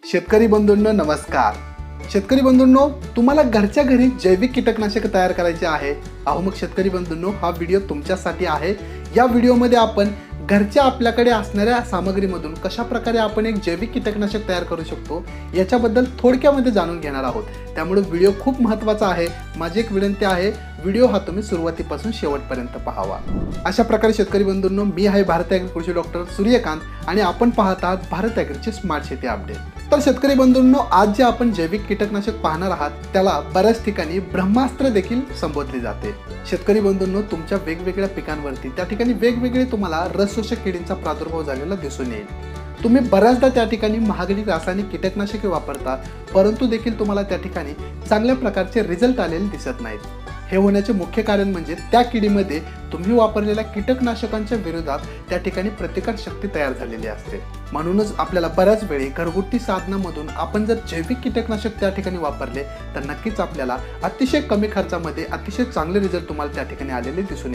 शेतकरी बंधूंनो नमस्कार। शेतकरी बंधूंनो, तुम्हाला घरच्या घरी जैविक कीटकनाशक तयार करायचे आहे। अहो मग शेतकरी बंधूंनो, हा व्हिडिओ तुमच्यासाठी आहे। या व्हिडिओमध्ये आपण घरच्या आपल्याकडे असणाऱ्या सामग्रीमधून कशा प्रकारे आपण एक जैविक कीटकनाशक तयार करू शकतो याच्याबद्दल थोडक्यामध्ये जाणून घेणार आहोत। त्यामुळे व्हिडिओ खूप महत्त्वाचा आहे। माझी एक विनंती आहे, व्हिडिओ हा तुम्ही सुरुवातीपासून शेवटपर्यंत पाहावा। अशा प्रकारे शेतकरी बंधूंनो, मी आहे भारत ॲग्री कृषी डॉक्टर सूर्यकांत आणि आपण पाहत आहात भारत ॲग्रीचे स्मार्ट शेती अपडेट। तर शेतकरी बंधूंनो, आज जे आपण जैविक कीटकनाशक पाहणार आहात त्याला बऱ्याच ठिकाणी ब्रह्मास्त्र देखील संबोधले जाते। शेतकरी बंधूंनो, तुमच्या वेगवेगळ्या पिकांवरती त्या ठिकाणी वेगवेगळे तुम्हाला रसशोषक किडींचा प्रादुर्भाव झालेला दिसून येईल। तुम्ही बऱ्याचदा त्या ठिकाणी महागडी रासायनिक कीटकनाशके वापरता, परंतु देखील तुम्हाला त्या ठिकाणी चांगल्या प्रकारचे रिझल्ट आलेले दिसत नाहीत। हे होण्याचे मुख्य कारण म्हणजे त्या किडीमध्ये तुम्ही वापरलेल्या कीटकनाशकांच्या विरोधात त्या ठिकाणी प्रतिकार शक्ती तयार झालेली असते। म्हणूनच आपल्याला बऱ्याच वेळी घरगुती साधनांमधून आपण जर जैविक कीटकनाशक त्या ठिकाणी वापरले तर नक्कीच आपल्याला अतिशय कमी खर्चामध्ये अतिशय चांगले रिझल्ट तुम्हाला त्या ठिकाणी आलेले दिसून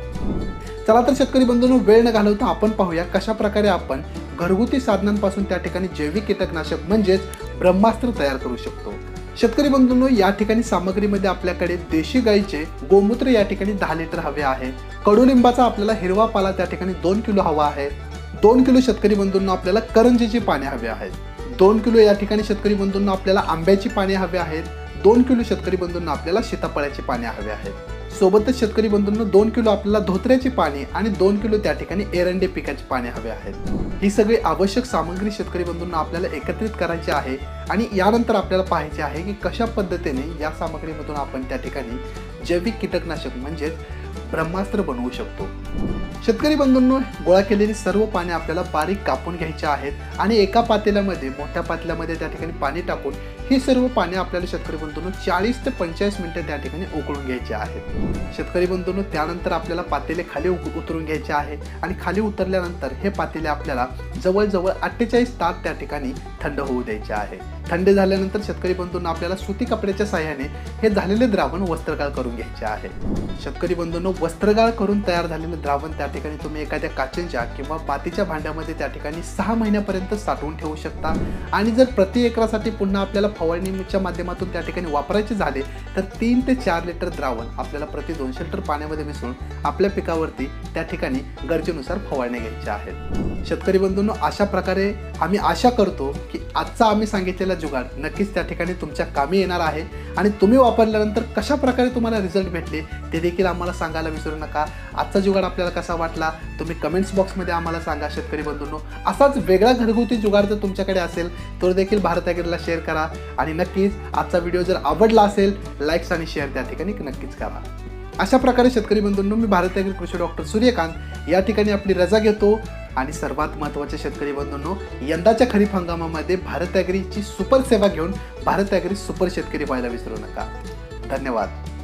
येतात। चला तर शेतकरी बंधूंनो, वेळ न घालवता आपण पाहूया कशा प्रकारे आपण घरगुती साधनांपासून त्या ठिकाणी जैविक कीटकनाशक म्हणजेच ब्रह्मास्त्र तयार करू शकतो। शेतकरी बंधूंनो, या ठिकाणी सामग्रीमध्ये आपल्याकडे देशी गाईचे गोमूत्र या ठिकाणी 10 लिटर हवे आहे। कडुलिंबाचा आपल्याला हिरवा पाला त्या ठिकाणी 2 किलो हवा आहे। 2 किलो शेतकरी बंधूंना आपल्याला करंजीची पाने हवे आहेत। 2 किलो या ठिकाणी शेतकरी बंधूंना आपल्याला आंब्याची पाने हवे आहेत। 2 किलो शेतकरी बंधूंना आपल्याला सीताफळाची पाने हवे आहेत। सोबतच शेतकरी बंधूंना 2 किलो आपल्याला धोत्र्याची पाने आणि 2 किलो त्या ठिकाणी एरंडे पिकाची पाने हवे आहेत। ही सगळी आवश्यक सामग्री शेतकरी बंधूंना आपल्याला एकत्रित करायची आहे आणि यानंतर आपल्याला पाहायचे आहे की कशा पद्धतीने या सामग्रीमधून आपण त्या ठिकाणी जैविक कीटकनाशक म्हणजेच ब्रह्मास्त्र बनवू शकतो। शेतकरी बंधूंनो, गोळा केलेली सर्व पाने आपल्याला बारीक कापून घ्यायची आहेत आणि एका पातेल्यामध्ये मोठ्या पातेल्यामध्ये त्या ठिकाणी पाणी टाकून ही सर्व पाने आपल्याला शेतकरी बंधूंनो 40 ते 45 मिनिटं त्या ठिकाणी उकळून घ्यायची आहेत। शेतकरी बंधूंनो, त्यानंतर आपल्याला पातेले खाली उतरून घ्यायचे आहे आणि खाली उतरल्यानंतर हे पातेले आपल्याला जवळजवळ 48 तास त्या ठिकाणी थंड होऊ द्यायचे आहे। थंड झाल्यानंतर शेतकरी बंधूंना आपल्याला सुती कपड्याच्या साहाय्याने हे झालेले द्रावण वस्त्रगाळ करून घ्यायचे आहे। शेतकरी बंधूंनो, वस्त्रगाळ करून तयार झालेले द्रावण त्या ठिकाणी तुम्ही एखाद्या काचेच्या किंवा मातीच्या भांड्यामध्ये त्या ठिकाणी 6 महिन्यापर्यंत साठवून ठेवू शकता आणि जर प्रति एकरासाठी पुन्हा आपल्याला फवारणीच्या माध्यमातून त्या ठिकाणी वापरायचे झाले तर 3 ते 4 लिटर द्रावण आपल्याला प्रति 200 लिटर पाण्यामध्ये मिसळून आपल्या पिकावरती त्या ठिकाणी गरजेनुसार फवारणी घ्यायच्या आहेत। शेतकरी बंधूंनो, अशा प्रकारे आम्ही आशा करतो की आजचा आम्ही सांगितलेला जुगाड नक्कीच त्या ठिकाणी तुमच्या कामी येणार आहे आणि तुम्ही वापरल्यानंतर कशा प्रकारे तुम्हाला रिझल्ट भेटले ते देखील आम्हाला सांगायला विसरू नका। आजचा जुगाड आपल्याला कसा वाटला तुम्ही कमेंट्स बॉक्समध्ये आम्हाला सांगा। शेतकरी बंधूंनो, असाच वेगळा घरगुती जुगाड जर तुमच्याकडे असेल तर देखील भारत ॲग्रीला शेअर करा आणि नक्कीच आजचा व्हिडिओ जर आवडला असेल लाईक्स आणि शेअर त्या ठिकाणी नक्कीच करा। अशा प्रकारे शेतकरी बंधूंनो, मी भारत ॲग्री कृषी डॉक्टर सूर्यकांत या ठिकाणी आपली रजा घेतो आणि सर्वात महत्त्वाचे शेतकरी बंधूंनो, यंदाच्या खरीप हंगामामध्ये भारत ॲग्रीची सुपर सेवा घेऊन भारत ॲग्री सुपर शेतकरी व्हायला विसरू नका। धन्यवाद।